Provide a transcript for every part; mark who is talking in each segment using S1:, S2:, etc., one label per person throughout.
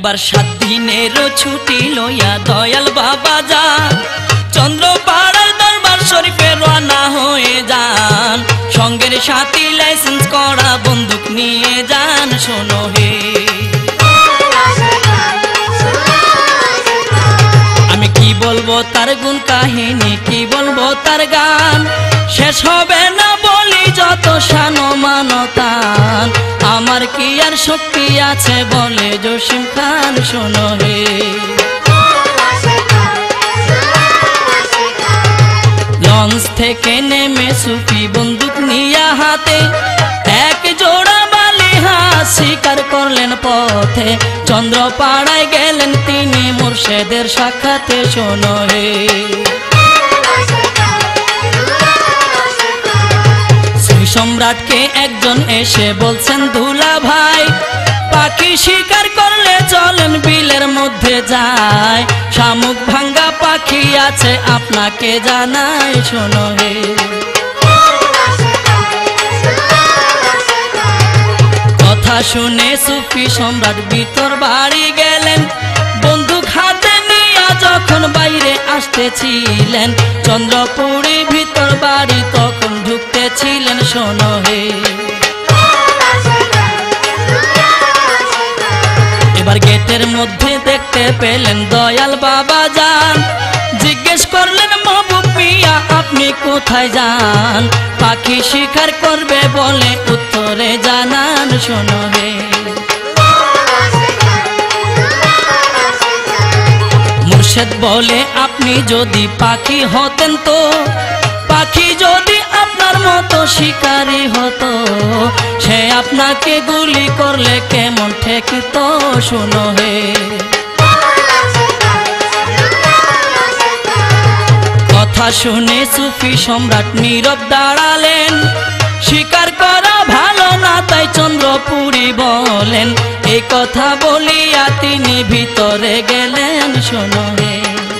S1: একবার 7 দিনের ছুটি লইয়া দয়াল বাবা যা চন্দ্রপাড়ার দরবার শরীফে রওনা হয়ে যান। সঙ্গের সাথী লাইসেন্স করা বন্দুক নিয়ে যান। শোনো হে, আমি কি বলবো তার গুণ কাহিনী, কি বলবো তার গান, শেষ হবে না বলি যত শান মানতান। আমার কি আর শক্তি আছে বলে জসিম খান। শোনো হে, লঞ্চ থেকে নেমে সুফি বন্দুক নিয়া হাতে এক জোড়া বালিহা শিকার করলেন পথে। চন্দ্রপাড়ায় গেলেন তিনি মুর্শেদের সাক্ষাতে। শোনো হে, সম্রাটকে একজন এসে বলছেন দুলা ভাই, পাখি শিকার করলে চলেন বিলের মধ্যে যায়। শামুক ভাঙ্গা পাখি আছে আপনাকে জানাই। শোনো হে, কথা শুনে সুফি সম্রাট ভিতর বাড়ি গেলেন। বন্দুক হাতে নিয়ে যখন বাইরে আসতেছিলেন, চন্দ্রপুরী ভিতর বাড়ি তখন ঢুকতেছিলেন। শোনো হে, এবার গেটের মধ্যে দেখতে পেলেন দয়াল বাবা যান। জিজ্ঞেস করলেন মাহবুব মিয়া আপনি কোথায় যান? পাখি শিকার করবে বলে উত্তরে জানান। শোনো হে, মুর্শেদ বলে আপনি যদি পাখি হতেন তো, পাখি যদি আপনার মতো শিকারী হতো, সে আপনাকে গুলি করলে কেমন ঠেকিত? শোনো হে, কথা শুনে সুফি সম্রাট নীরব দাঁড়ালেন। শিকার করা ভালো না তাই চন্দ্রপুরী বলেন। এই কথা বলিয়া তিনি ভিতরে গেলেন। শোনো হে,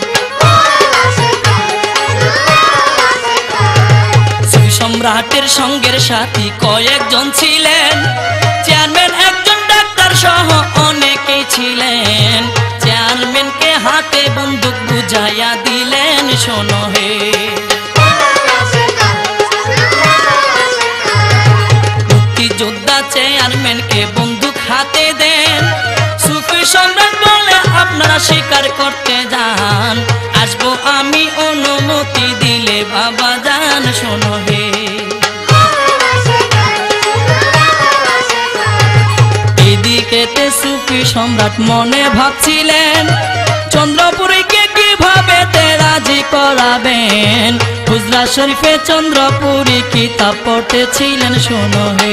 S1: সম্রাটের সঙ্গের সাথী কয়েকজন ছিলেন, চেয়ারম্যান একজন ডাক্তার সহ অনেকেই ছিলেন। চেয়ারম্যানকে হাতে বন্দুক বুঝাইয়া দিলেন। শোনো হে, মুক্তিযোদ্ধা চেয়ারম্যানকে বন্দুক হাতে দেন। সুফি সম্রাট বলে আপনারা শিকার করতে যান, আসবো আমি অনুমতি দিলে বাবা যান। শোনো হে, এদিকেতে সুফি সম্রাট মনে ভাবছিলেন চন্দ্রপুরীকে কিভাবে রাজি করাবেন। হুজরা শরীফে চন্দ্রপুরী কিতাব পড়তেছিলেন। শোনো হে,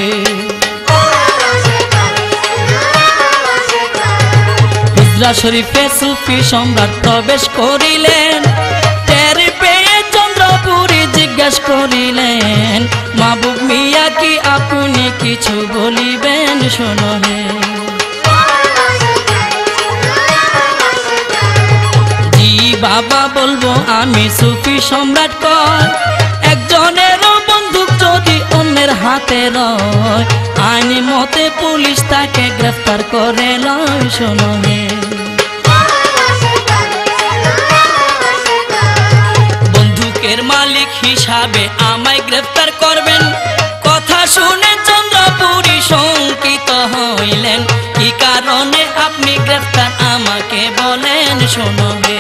S1: হুজরা শরীফে সুফি সম্রাট প্রবেশ করিলেন। টের পেয়ে চন্দ্রপুরী জিজ্ঞাসা করিলেন মাহবুব মিয়া কি আপনি কিছু বলিবেন? শোনো হে, জি বাবা বলবো আমি সুফি সম্রাট কয়, একজনেরও বন্দুক যদি অন্যের হাতে রয়, আইন মতে পুলিশ তাকে গ্রেফতার করে লয়। শোনো হে, বন্দুকের মালিক হিসাবে আমায় গ্রেফতার করবেন। কথা শুনে চন্দ্রপুরী শঙ্কিত হইলেন, কি কারণে আপনি গ্রেফতার আমাকে বলেন? শোনো হে,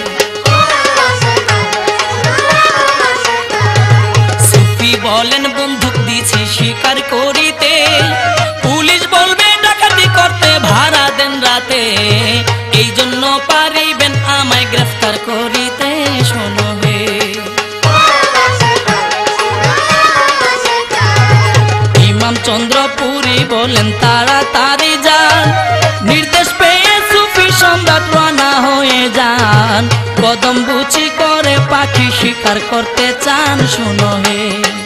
S1: সুফি বলেন বন্দুক দিছি শিকার করিতে, পুলিশ বলবে ডাকাতি করতে ভাড়া দেন রাতে, এই জন্য পারিবেন আমায় গ্রেফতার করিতে। শোনো হে, ইমাম চন্দ্রপুরী বলেন তাড়াতাড়ি যান। নির্দেশ পেয়ে সুফি সম্রাট রওনা হয়ে যান। কদম বুচি করে পাখি শিকার করতে চান। শোনো হে,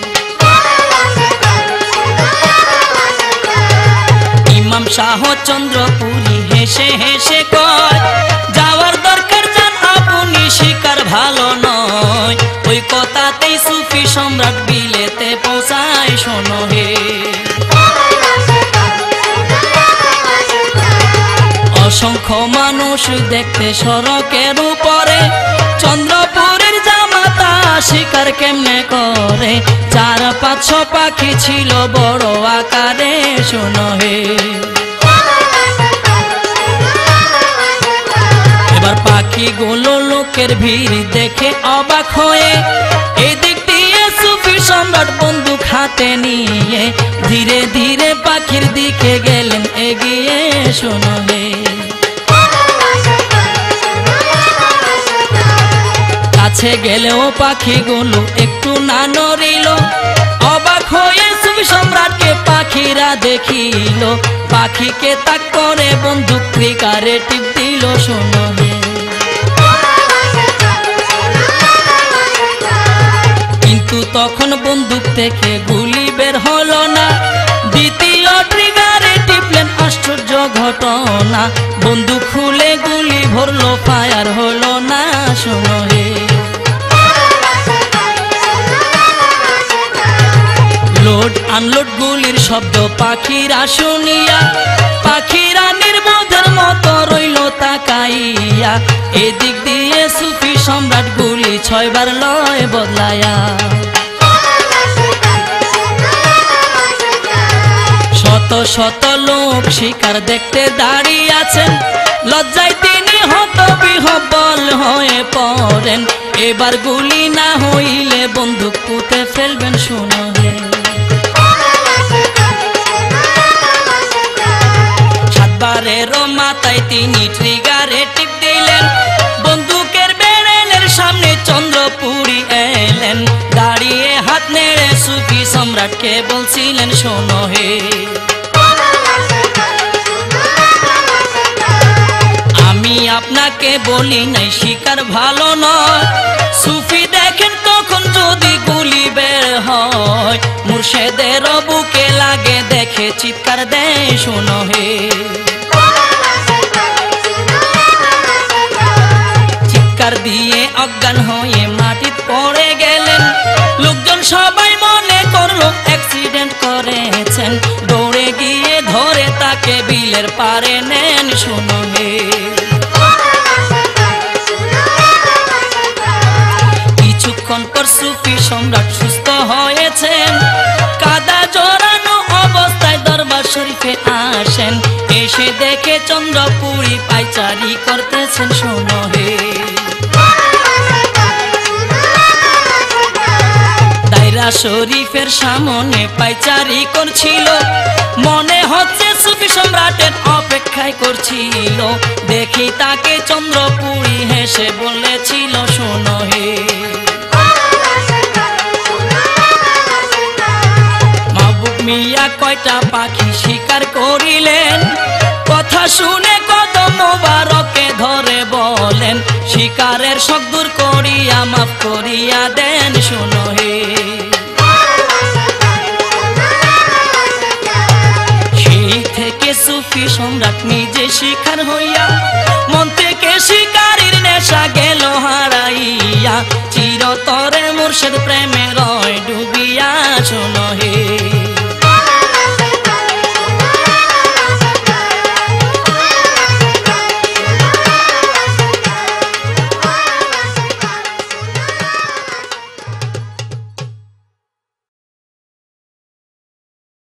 S1: ইমাম শাহ চন্দ্রপুরী হেসে হেসে কয়, যাওয়ার দরকার যান আপনি, শিকার ভালো নয়। ওই কথাতেই সুফি সম্রাট বিলেতে পৌঁছায়। শোনো হে, অসংখ্য মানুষ দেখতে সড়কের উপরে, চন্দ্রপুরের জামাতা শিকার কেমনে করে, 4-500 পাখি ছিল বড় আকারে, শোনো হে। এবার পাখিগুলো লোকের ভিড় দেখে অবাক হয়ে এদিক দিয়ে সুফি সম্রাট বন্দুক হাতে নিয়ে ধীরে ধীরে পাখির দিকে গেলেন এগিয়ে, শোনো হে। কাছে গেলেও পাখিগুলো একটু না নড়িল, অবাক হয়ে সুফি সম্রাটকে পাখিরা দেখিল, পাখিকে তাক করে বন্দুক ট্রিগারে টিপ দিল, শোনো হে। কিন্তু তখন বন্দুক থেকে গুলি বের হলো না, দ্বিতীয় ট্রিগারে টিপলেন, আশ্চর্য ঘটনা, বন্দুক খুলে গুলি ভরলো, ফায়ার হলো না, শোনো হে। লোড আনলোড গুলির শব্দ পাখিরা শুনিয়া, পাখিরা নির্বোধের মতো রইল তাকাইয়া, এদিক দিয়ে সুফি সম্রাট গুলি 6 বার লয় বদলায়া। শত শত লোক শিকার দেখতে দাঁড়িয়ে আছেন, লজ্জায় তিনি হতবিহ্বল হয়ে পড়েন, এবার গুলি না হইলে বন্দুক পুঁতে ফেলবেন, শোনো হে। বারেরও মাথায় তিনি ট্রিগারে টিপ দিলেন, বন্দুকের ব্যারেলের সামনে চন্দ্রপুরী এলেন, দাঁড়িয়ে হাত নেড়ে সুফি সম্রাটকে বলছিলেন, শোনো হে। আমি আপনাকে বলি নাই শিকার ভালো নয়, সুফি দেখেন তখন যদি গুলি বের হয়, মুর্শেদের বুকে লাগে দেখে চিৎকার দেয়, শোনো হে। চিৎকার দিয়ে অজ্ঞান হয়ে মাটি পড়ে গেলেন, লোকজন সবাই মনে করলো অ্যাক্সিডেন্ট করেছেন, দৌড়ে গিয়ে ধরে তাকে বিলের পারে নেন, শোনো হে। কিছুক্ষণ পর সুফি সম্রাট সুস্থ হয়েছেন, কাদা জড়ানো অবস্থায় দরবার শরীফে আসেন, এসে দেখে চন্দ্রপুরী পায়চারি করতেছেন, শোনো হে। দায়রা শরীফের সামনে পায়চারি করছিল, মনে হচ্ছে সুফি সম্রাটের অপেক্ষায় করছিল, দেখি তাকে চন্দ্রপুরী হেসে বলেছিল, শোনো হে। মাহবুব মিয়া কয়টা পাখি শিকার করিলেন, কথা শুনে কদম মোবারকে ধরে বলেন, শিকারের শখ দূর করিয়া মাফ করিয়া দেন, শোনো হে। সেই থেকে সুফি সম্রাট নিজে শিকার হইয়া, মন থেকে শিকারীর নেশা গেল হারাইয়া, চিরতরে মুর্শিদ প্রেমে রয় ডুবিয়া, শোনো হে।